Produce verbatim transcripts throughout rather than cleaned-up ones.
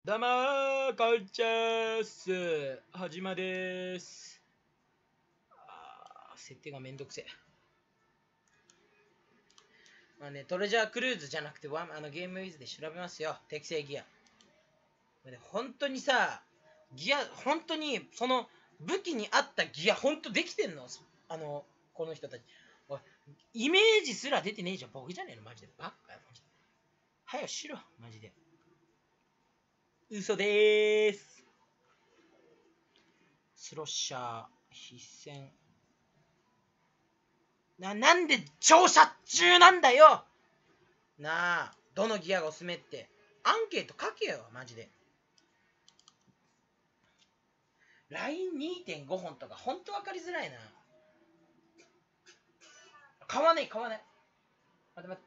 どうもー、こんにちはーす。はじまでーす。あー、設定がめんどくせえ。まあね、トレジャークルーズじゃなくて、ワンあのゲームウィズで調べますよ。適正ギア。本当にさ、ギア、本当に、その武器に合ったギア、本当できてんのあの、この人たち。おい、イメージすら出てねえじゃん。僕じゃねえの、マジで。バッカよ、マジで。はよしろ、マジで。嘘でーす。スロッシャー、必戦。な、なんで調査中なんだよなあ、どのギアがおすすめって。アンケート書けよ、マジで。ラインにてんご 本とか、ほんと分かりづらいな。買わない、買わない。待って待って。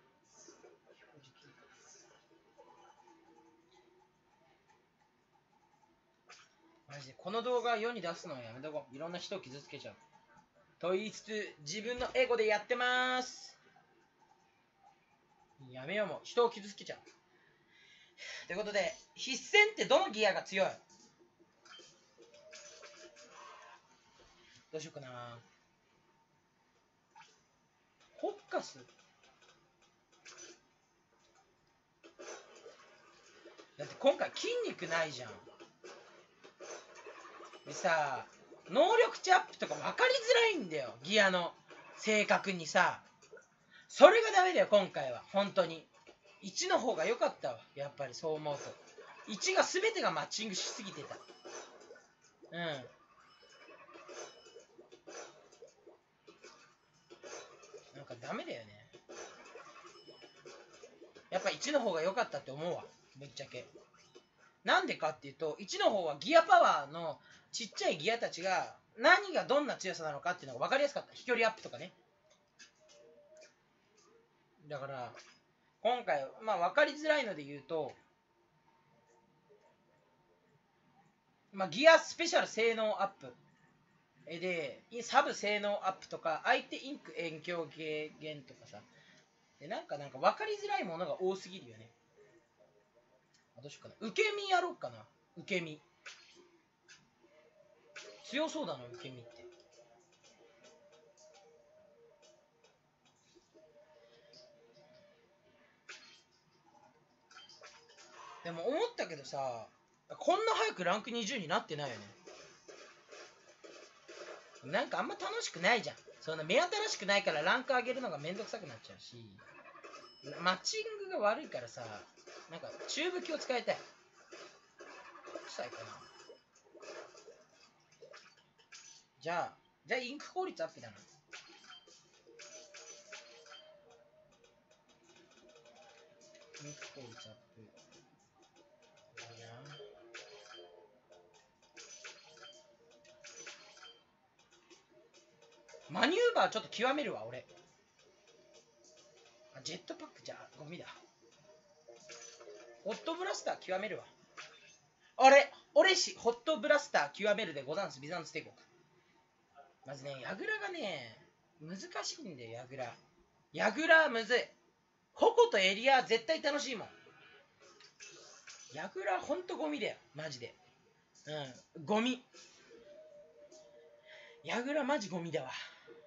マジで、この動画世に出すのはやめとこう。いろんな人を傷つけちゃう。と言いつつ、自分のエゴでやってまーす。やめようもう。人を傷つけちゃう。ということで、必戦ってどのギアが強い？どうしようかな。ホッカスだって今回筋肉ないじゃん。でさ、能力値アップとか分かりづらいんだよ、ギアの正確にさ。それがダメだよ今回は。本当にいちの方が良かったわ。やっぱりそう思うといちが全てがマッチングしすぎてた。うん、なんかダメだよね。やっぱいちの方が良かったって思うわ、ぶっちゃけ。なんでかっていうと、いちの方はギアパワーのちっちゃいギアたちが何がどんな強さなのかっていうのが分かりやすかった。飛距離アップとかね。だから今回まあ分かりづらいので言うと、まあ、ギアスペシャル性能アップでサブ性能アップとか相手インク遠距軽減とかさ、でなんかなんか分かりづらいものが多すぎるよね。どうしようかな。受け身やろうかな。受け身強そうだな、受け身って。でも思ったけどさ、こんな早くランクにじゅうになってないよね。なんかあんま楽しくないじゃん。そんな目新しくないからランク上げるのがめんどくさくなっちゃうし、マッチングが悪いからさ、なんか中武器を使いたい。国際かな。じゃあじゃあインク効率アップだな。インク効率アップいいな。マニューバーちょっと極めるわ俺。あ、ジェットパックじゃゴミだ。ホットブラスター極めるわ。あれ俺しホットブラスター極めるでござんす。ビザンツ帝国。まずね、ヤグラがね難しいんだよ。ヤグラヤグラむずい。矛とエリア絶対楽しいもん。ヤグラほんとゴミだよマジで。うんゴミ。ヤグラマジゴミだわ。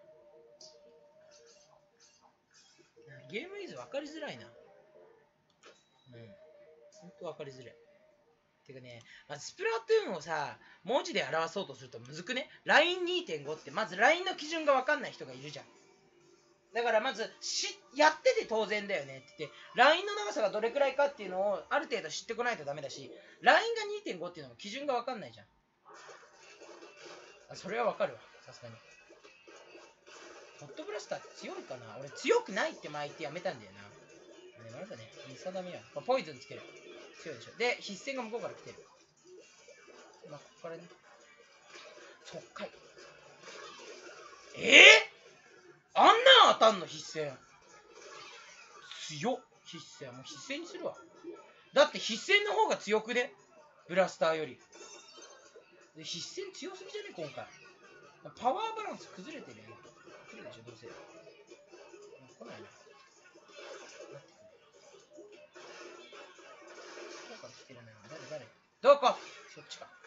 ゲームイズ分かりづらいな。うんほんと分かりづらい。てかね、まずスプラトゥーンをさ、文字で表そうとするとむずくね。 ラインにてんご ってまず ライン の基準が分かんない人がいるじゃん。だからまずしやってて当然だよねって言って、 ライン の長さがどれくらいかっていうのをある程度知ってこないとダメだし、 ライン が にてんご っていうのも基準が分かんないじゃん。あ、それは分かるわ、さすがに。ホットブラスターって強いかな。俺強くないって前言ってやめたんだよな。あれなんだね、見定めよう。ポイズンつける。強いでしょ。で必戦が向こうから来てる。まあここからね、そっかい。えー、あんなん当たんの必戦。強っ。必戦もう必戦にするわ。だって必戦の方が強くね、ブラスターより。で必戦強すぎじゃね今回。パワーバランス崩れてるよね。来るでしょどうせ。来ないな。どこから来てるな。誰誰どこそっちか。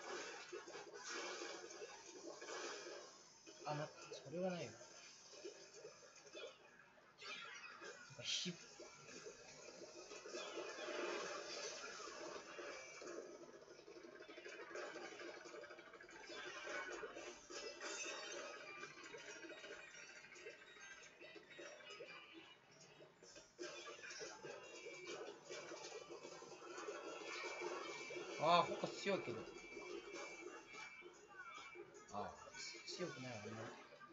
あ、待って、それはないよ。なんかひああ、ほか強いけど。ああ、強くないわね。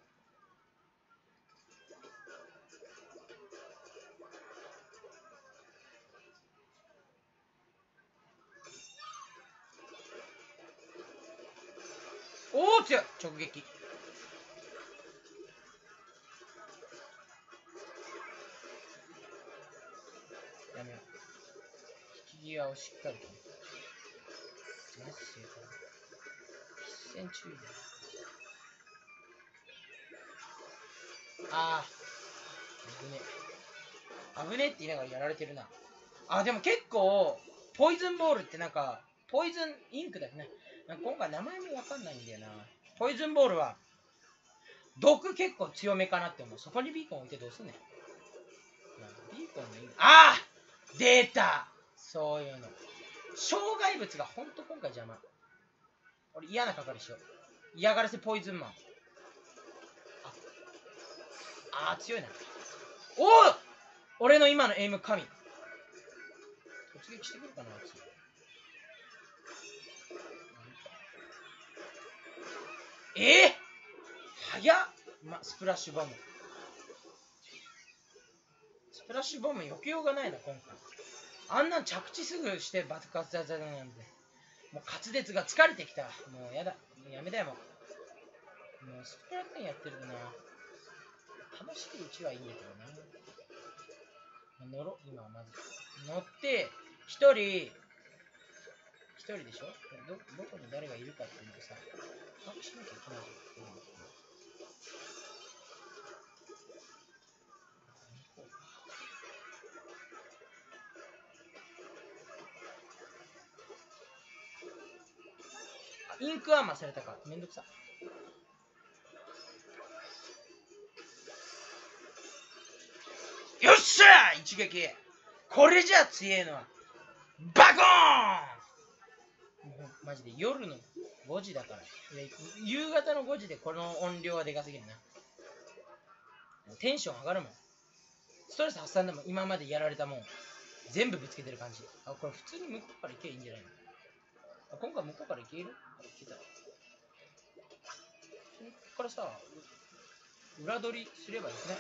おお、強い直撃。やめよう。引き際をしっかりと。マジ強いから。必戦注意だよ。ああ、危ねえ。危ねえって言いながらやられてるな。あ、でも結構、ポイズンボールってなんか、ポイズンインクだよね。なんか今回名前もわかんないんだよな。ポイズンボールは、毒結構強めかなって思う。そこにビーコン置いてどうすんねん。ビーコンの意味。ああ出たそういうの。障害物がほんと今回邪魔。俺嫌な係しよう。嫌がらせポイズンマン。ああ、強いな。おお俺の今のエイム神。突撃してくるかな、あいつ。ええー、早っ、ま、スプラッシュボム。スプラッシュボム避けようがないな、今回。あんなん着地すぐして爆発だったなんて。もう滑舌が疲れてきた。もうやだ。もうやめだよ、もう。もうスプラトゥーンやってるとな。楽しいうちはいいんだけどな。乗ろう、今はまず。乗って、一人、一人でしょ？ど、どこに誰がいるかっていうのをさ、把握しなきゃいけないじゃん。インクアーマーされたか。めんどくさ。よっしゃー一撃。これじゃ強えのは。バコーンもうマジで夜のごじだから。夕方のごじでこの音量はでかすぎるな。テンション上がるもん。ストレス発散でも今までやられたもん。全部ぶつけてる感じ。あ、これ普通に向こうから行けばいいんじゃないの？あ、今回向こうから行ける？あ、行けた。ここからさ、裏取りすればいいね。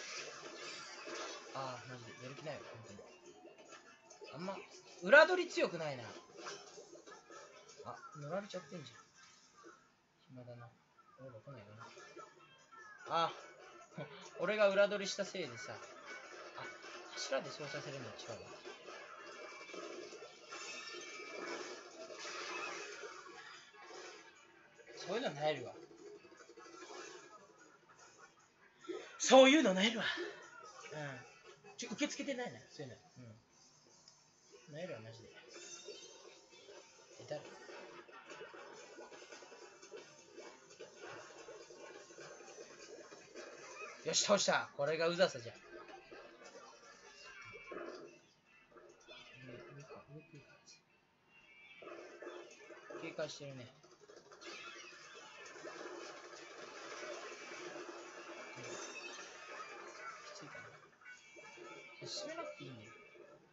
ああ、マジでやる気ないよ、本当に。あんま、裏取り強くないな。あ、乗られちゃってんじゃん。暇だな。俺ら来ないかな。あ、俺が裏取りしたせいでさ。あ、柱で操作するのは違うわ。そういうのなえるわ。そういうのなえるわ。うん。ちょ、受け付けてないな、そういうの。うん。なえるわ、マジで。え、誰？よし、倒した。これがうざさじゃ。警戒してるね。きついかな。進めなくていいんだよ。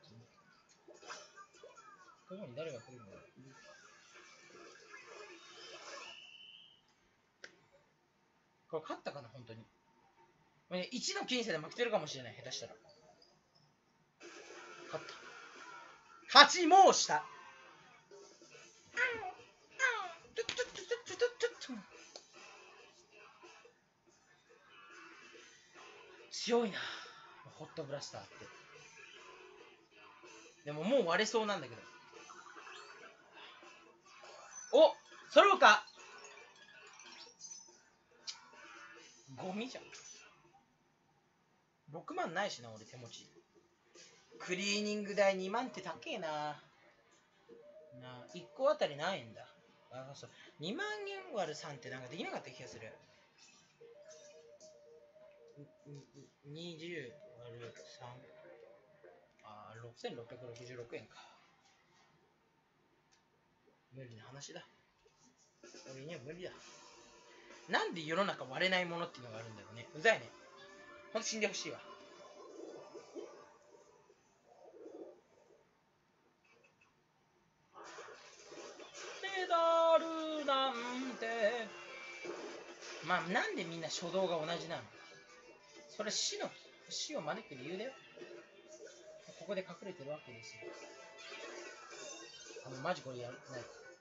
どこに誰が来るの？これ勝ったかな、本当に。いちの僅差で負けてるかもしれない、下手したら。勝った。勝ち申した。強いな、ホットブラスターって。でももう割れそうなんだけど。お、揃うか。ゴミじゃん。ろくまんないしな、俺手持ち。クリーニング代にまんって高えな。 な、いっこあたり何円だ。あ、そう。にまんえん割るさんってなんかできなかった気がする。にじゅう割るさん。あ、ろくせんろっぴゃくろくじゅうろくえんか。無理な話だ。俺には無理だ。なんで世の中割れないものっていうのがあるんだろうね。うざいね。ほんと死んでほしいわ。メダルなんて。まあ、なんでみんな初動が同じなの？それ死の、死を招く理由だよ。ここで隠れてるわけですよ。あの、マジこれやる。ない。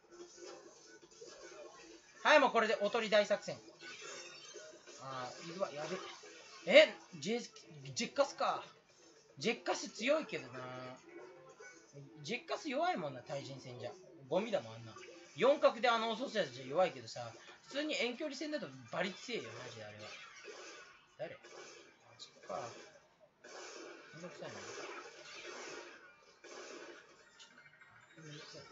はい、もうこれでおとり大作戦。あー、いるわ、やべ。え、ジェ、ジェッカスか。ジェッカス強いけどな。ジェッカス弱いもんな、対人戦じゃ。ゴミだもん、あんな。四角であの遅さじゃ弱いけどさ、普通に遠距離戦だとバリ強いよ、マジであれは。誰？あ、そっか。めんどくさいな。めんどくさい。はい。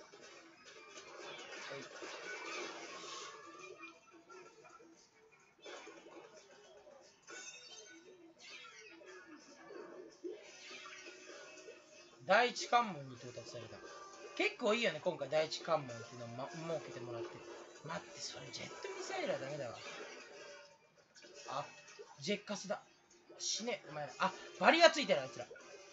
第一関門に到達された。結構いいよね、今回第一関門っていうのを、ま、設けてもらって。待って、それジェットミサイルはダメだわ。あ、ジェッカスだ。死ね、お前ら。あ、バリアついてるあいつら。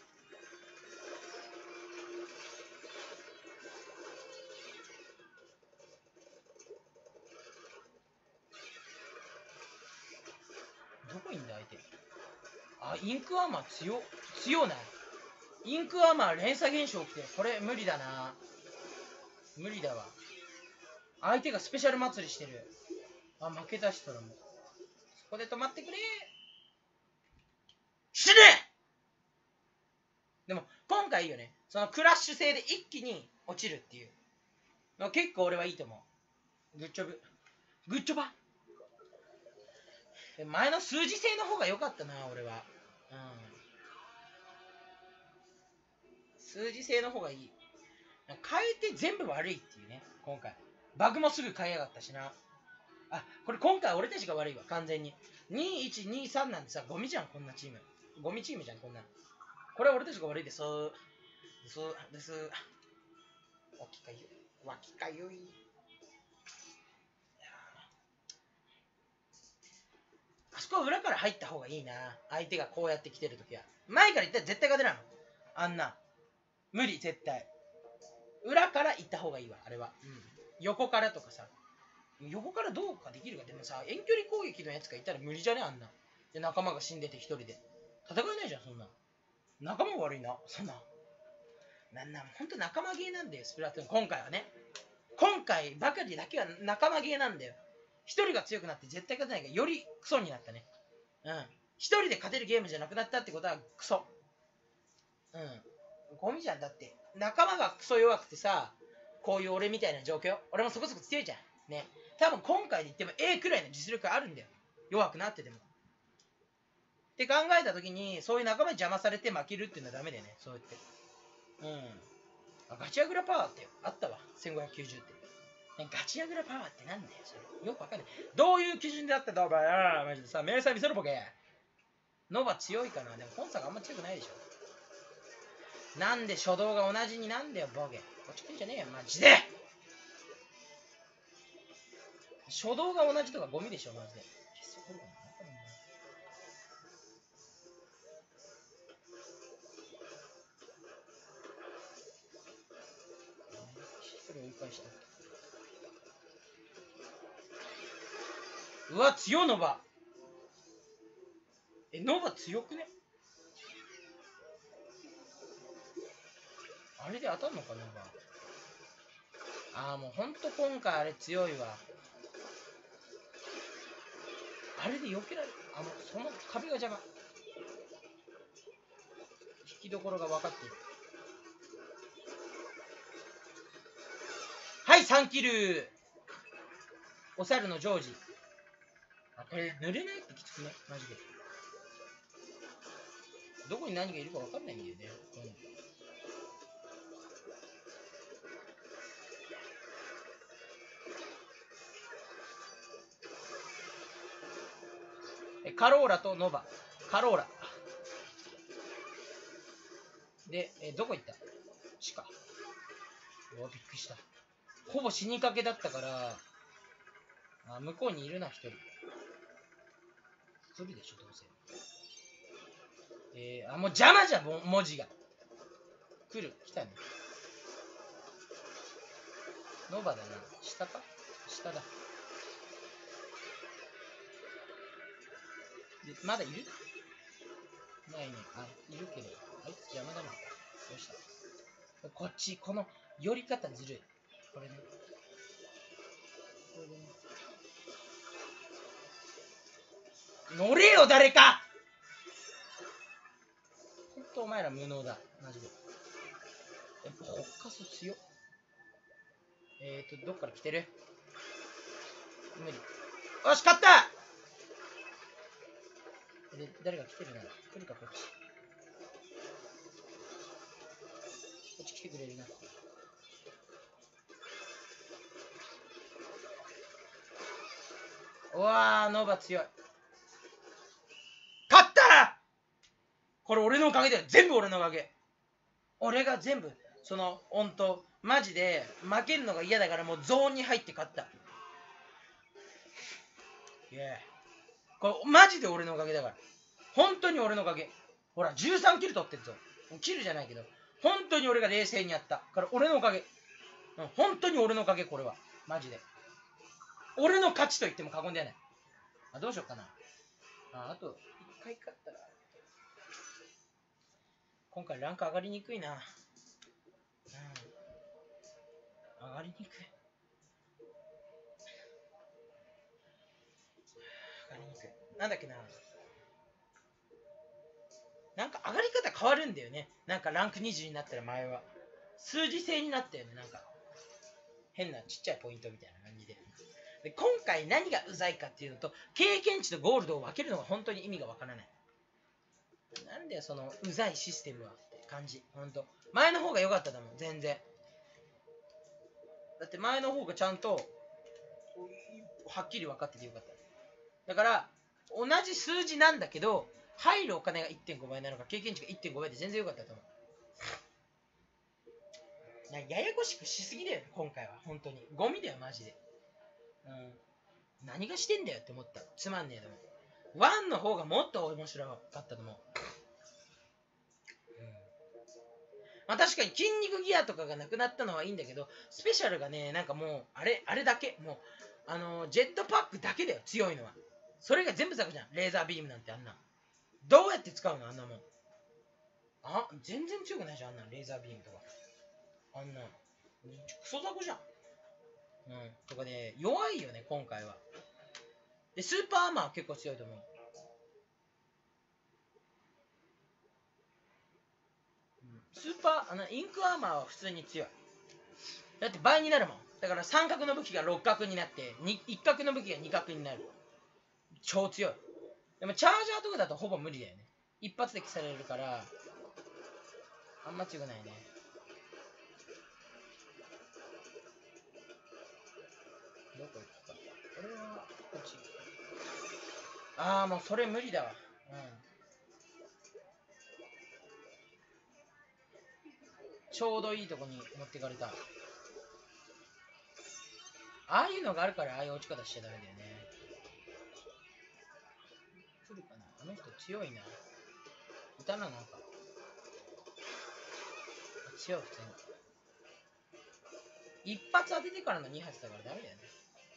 どこいんだ相手。あ、インクアーマー強強ない。インクアーマー連鎖現象起きてる。これ無理だな。無理だわ。相手がスペシャル祭りしてる。あ、負けた人らも。そこで止まってくれ。死ね。でも今回いいよね。そのクラッシュ性で一気に落ちるっていうの結構俺はいいと思う。グッジョブ。グッジョバ。前の数字性の方が良かったな、俺は。うん。数字性の方がいい。変えて全部悪いっていうね、今回。バグもすぐ変えやがったしな。あ、これ今回俺たちが悪いわ、完全に。にいちにさんなんてさ、ゴミじゃん、こんなチーム。ゴミチームじゃん、こんな。これは俺たちが悪いです。です。です。脇かゆい。脇かゆい。あそこは裏から入った方がいいな。相手がこうやって来てるときは。前から行ったら絶対勝てないの。あんな。無理、絶対。裏から行った方がいいわ、あれは。うん。横からとかさ。横からどうかできるか。でもさ、遠距離攻撃のやつがいたら無理じゃねあんな。で、仲間が死んでて一人で。戦えないじゃん、そんな。仲間悪いな、そんな。なんなん、ほんと仲間ゲーなんだよ、スプラトゥーン。今回はね。今回ばかりだけは仲間ゲーなんだよ。一人が強くなって絶対勝てないから、よりクソになったね。うん。一人で勝てるゲームじゃなくなったってことはクソ。うん。ゴミじゃん。だって、仲間がクソ弱くてさ、こういう俺みたいな状況。俺もそこそこ強いじゃん。ね。多分今回で言っても A くらいの実力あるんだよ。弱くなってても。って考えたときに、そういう仲間に邪魔されて負けるっていうのはダメだよね。そうやって。うん。あ、ガチアグラパワーってあったわ。せんごひゃくきゅうじゅうって。ガチアグラパワーってなんだよ、それ。よくわかんない。どういう基準であったんだ、お前。ああ、マジでさ、明細見せろ、ボケ。ノバ強いかな。でも、本作あんま強くないでしょ。なんで初動が同じになんだよ、ボケ。こっち来んじゃねえよ、マジで。初動が同じとかゴミでしょ、マジで。それ追い返した。うわ、強ノバ。え、ノバ強くね？あれで当たんのか、ノバ。ああ、もうほんと今回あれ強いわ。あれで避けられる。あの、その壁が邪魔。引きどころが分かっている。はい、さんキル。お猿のジョージ。あ、これ塗れないってきつくね、マジで。どこに何がいるか分かんないんだよね。うん、 カローラとノバ。カローラ。で、えー、どこ行った？地下。うわ、びっくりした。ほぼ死にかけだったから、あ、向こうにいるな、一人。来るでしょ、どうせ。えー、あ、もう邪魔じゃん、文字が。来る、来たね。ノバだな。下か？下だ。で、まだいる？ないね。あ、いるけど。あいつ邪魔だな。どうした？こっち、この寄り方ずるい。これね。これね。乗れよ、誰か！ほんとお前ら無能だ。マジで。やっぱ、ほっかす強っ。えーと、どっから来てる？無理。よし、勝った！で、誰が来てるなら、来るか、こっち。こっち来てくれるな。うわー、ノーバ強い。勝った！これ俺のおかげだよ。全部俺のおかげ。俺が全部、その、ほんと、マジで、負けるのが嫌だからもうゾーンに入って勝った。イェー。これ、マジで俺のおかげだから。本当に俺のおかげ。ほら、じゅうさんキル取ってるぞ。キルじゃないけど、本当に俺が冷静にやった。から俺のおかげ。うん、本当に俺のおかげ、これは。マジで。俺の勝ちと言っても過言ではない。あ、どうしようかな。あ、あと、一回勝ったら。今回ランク上がりにくいな。うん。上がりにくい。上がりにくい。なんだっけな。なんか上がり方変わるんだよね。なんかランクにじゅうになったら前は。数字制になったよね。なんか。変なちっちゃいポイントみたいな感じで。で、今回何がうざいかっていうのと、経験値とゴールドを分けるのが本当に意味がわからない。なんだよ、そのうざいシステムはって感じ。ほんと。前の方が良かっただもん、全然。だって前の方がちゃんと、はっきり分かっててよかった。だから、同じ数字なんだけど、入るお金が いってんご 倍なのか、経験値が いってんご 倍で全然良かったと思う。ややこしくしすぎだよね、今回は。本当に。ゴミだよ、マジで。うん。何がしてんだよって思った。つまんねえでも。ワンの方がもっと面白かったと思う。うん。まあ確かに筋肉ギアとかがなくなったのはいいんだけど、スペシャルがね、なんかもう、あれ、あれだけ。もう、あのー、ジェットパックだけだよ、強いのは。それが全部咲くじゃん。レーザービームなんてあんな。どうやって使うのあんなもん。あ、全然強くないじゃん、あんなレーザービームとか。あんな。クソザコじゃん。うん。とかね、弱いよね、今回は。で、スーパーアーマーは結構強いと思う。うん、スーパー、あの、インクアーマーは普通に強い。だって倍になるもん。だから三角の武器が六角になって、一角の武器が二角になる。超強い。でもチャージャーとかだとほぼ無理だよね。一発で消されるから、あんま強くないね。どこ行くか。俺は、こっち。ああ、もうそれ無理だわ。うん。ちょうどいいとこに持ってかれた。ああいうのがあるからああいう落ち方しちゃダメだよね。来るかな。あの人強いな。いたな、なんか。強い、普通に。一発当ててからの二発だからダメだよね。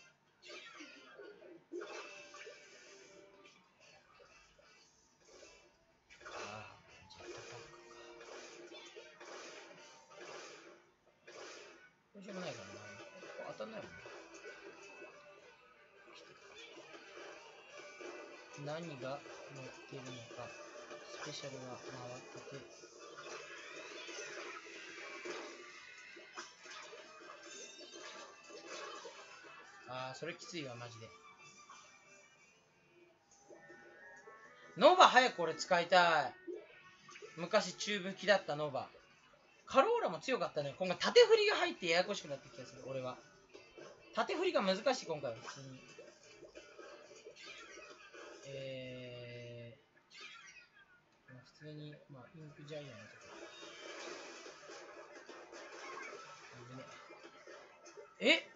ああ、ジェットパックか。どうしようもないからな。ここ当たんないもんね。何が乗ってるのか。スペシャルが回ってて。ああ、それきついわ、マジで。ノバ早く俺使いたい。昔中武器だったノバ。カローラも強かったね。今回縦振りが入ってややこしくなってきた気がする、俺は。縦振りが難しい、今回は普通に。えすがに、まあ、インクジャイアントとか。危ねえ。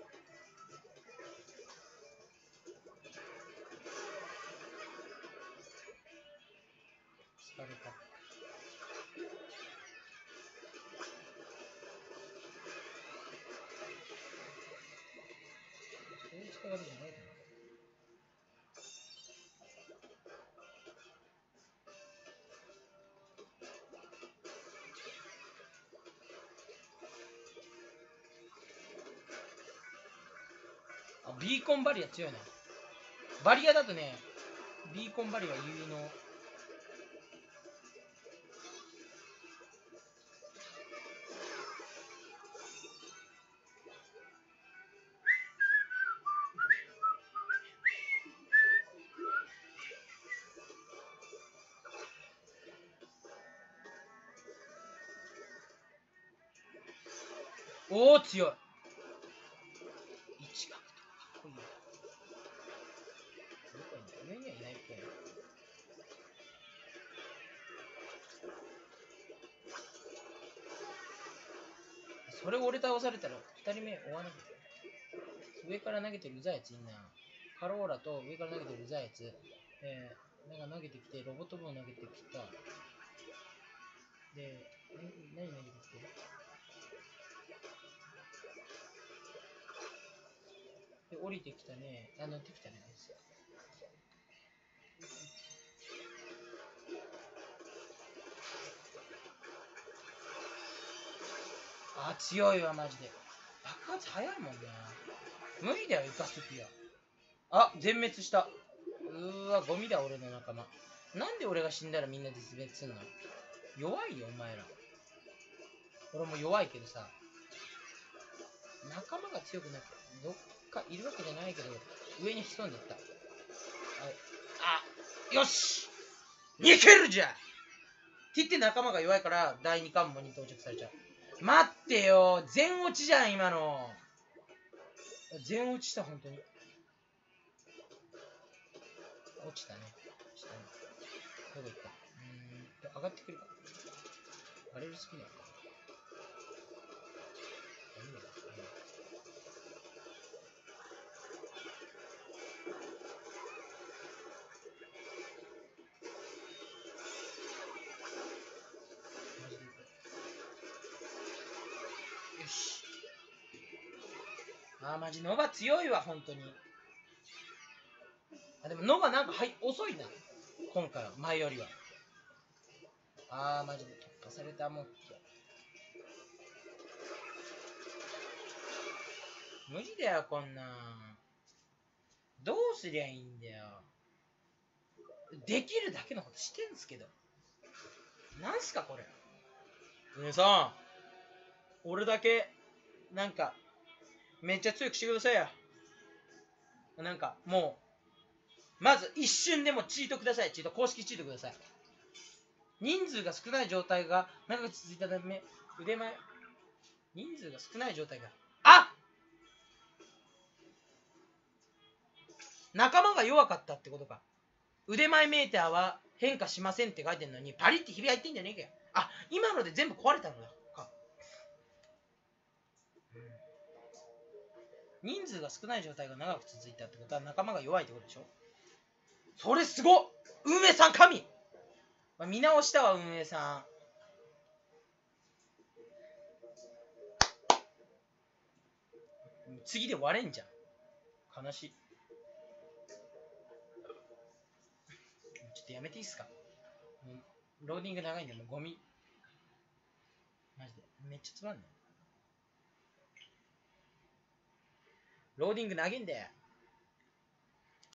スカルパック。そういう力じゃないかな。あ、ビーコンバリア強いな。バリアだとね、ビーコンバリア有能。おお、強い。一角とかかっこいいよ。どこに上にはいないっぽい。それ俺倒されたらふたりめ追わなきゃ。上から投げてるうざいやついんな。カローラと上から投げてるうざいやつ。えー、なんか投げてきて、ロボット部を投げてきた。で、何投げてきてる？で、降りてきたね。あ、乗ってきたね。あ、強いわ、マジで。爆発早いもんな。無理だよ、イカスピア。あ、全滅した。うーわ、ゴミだ、俺の仲間。なんで俺が死んだらみんな絶滅すんの？弱いよ、お前ら。俺も弱いけどさ。仲間が強くなくて、どっかいるわけじゃないけど、上に潜んでった。あ、あ、よし！逃げるじゃんって言って仲間が弱いからだいに関門に到着されちゃう。待ってよ、全落ちじゃん、今の。全落ちした、本当に。落ちたね。下に。どこ行った？うーん、上がってくるか。バレルスピナーか。いいね。よし。あー、マジノバ強いわ、本当に。あ、でもノバなんか、はい、遅いな。今回は、前よりは。あー、マジで突破されたもん。無理だよ、こんなん。どうすりゃいいんだよ。できるだけのことしてんすけど。なんすか、これ。皆さん、俺だけ、なんか、めっちゃ強くしてくださいよ。なんか、もう、まず一瞬でもチートください。チート、公式チートください。人数が少ない状態が長く続いたため、腕前、人数が少ない状態が、あ！仲間が弱かったってことか。腕前メーターは変化しませんって書いてんのに、パリってひび入ってんじゃねえかよ。あ、今ので全部壊れたのだか。うん、人数が少ない状態が長く続いたってことは仲間が弱いってことでしょ。それすごっ！運営さん神！まあ、見直したわ、運営さん。次で割れんじゃん。悲しい。ちょっとやめていいっすか？もうローディング長いんで、もうゴミ。マジで。めっちゃつまんない。ローディング長いんだよ。